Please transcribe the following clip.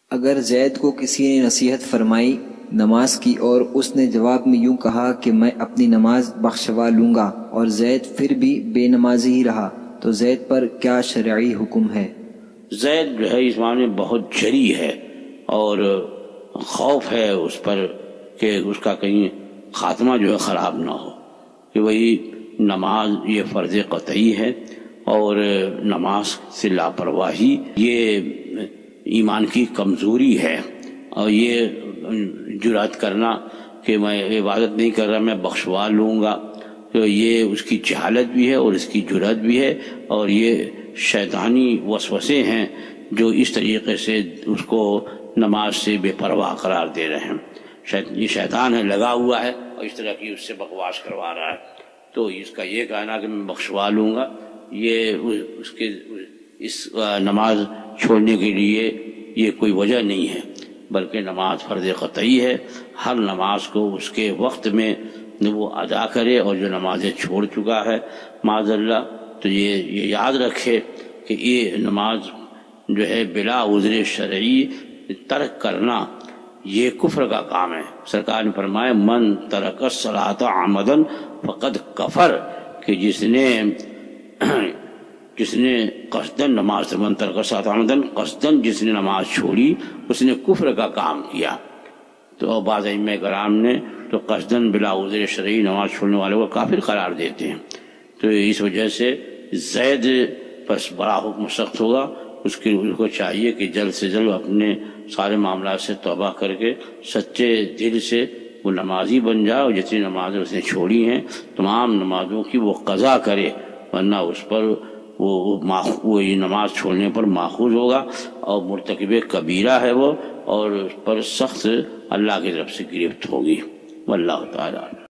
اگر زید کو کسی نے نصیحت فرمائی نماز کی اور اس نے جواب میں یوں کہا کہ میں اپنی نماز بخشوا لوں گا اور زید پھر بھی بے نمازی ہی رہا تو زید پر کیا شرعی حکم ہے؟ زید جو ہے اس معاملے میں بہت جری ہے اور خوف ہے اس پر کہ اس کا کہیں خاتمہ جو ہے خراب نہ ہو، کہ وہی نماز یہ فرض قطعی ہے اور نماز سے لاپرواہی یہ ایمان کی کمزوری ہے، اور یہ جرأت کرنا کہ میں عبادت نہیں کر رہا میں بخشوا لوں گا، تو یہ اس کی جہالت بھی ہے اور اس کی جرأت بھی ہے، اور یہ شیطانی وسوسے ہیں جو اس طریقے سے اس کو نماز سے بے پرواہ قرار دے رہے ہیں۔ یہ شیطان ہے، لگا ہوا ہے اور اس طرح کی اس سے بکواس کروا رہا ہے، تو اس کا یہ کہنا کہ میں بخشوا لوں گا یہ اس کے اس نماز چھوڑنے کے لیے یہ کوئی وجہ نہیں ہے، بلکہ نماز فرض قطعی ہے، ہر نماز کو اس کے وقت میں وہ ادا کرے، اور جو نمازیں چھوڑ چکا ہے معاذ اللہ تو یہ یاد رکھے کہ یہ نماز جو ہے بلا عذر شرعی ترک کرنا یہ کفر کا کام ہے۔ سرکار نے فرمایا من ترک الصلاۃ عمدا فقد کفر، کہ جس نے قصدن نماز من ترک الصلاۃ عمدا قصدن جس نے نماز چھوڑی اس نے کفر کا کام کیا۔ تو بعض ائمہ کرام نے تو قصدن بلا عذر شرعی نماز چھوڑنے والے کو کافر قرار دیتے ہیں، تو اس وجہ سے زید پر بڑا حکم سخت ہوگا۔ اس کو چاہیے کہ جلد سے جلد اپنے سارے معاملات سے توبہ کر کے سچے دل سے وہ نمازی بن جائے، اور جتنی نمازیں اس نے چھوڑی ہیں تمام نمازوں کی وہ قضا کرے، ورنہ اس پر وہ یہ نماز چھوڑنے پر ماخوذ ہوگا اور مرتکب کبیرہ ہے وہ، اور اس پر سخت اللہ کی طرف سے گرفت ہوگی۔ واللہ تعالی